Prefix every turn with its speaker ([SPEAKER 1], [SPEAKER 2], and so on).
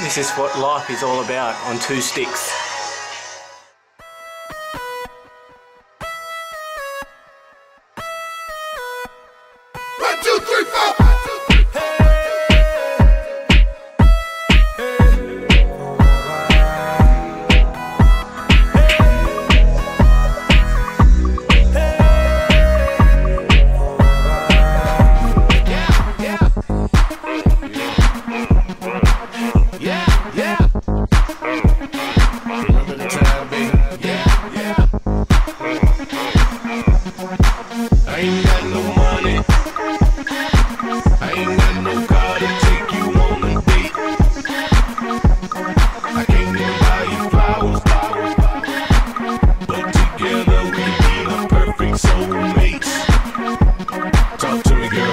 [SPEAKER 1] This is what life is all about on two sticks.
[SPEAKER 2] One, two, three, four. I ain't got no money, I ain't got no car to take you on a date. I can't even buy you flowers, but together we be the perfect soulmates. Talk to me, girl.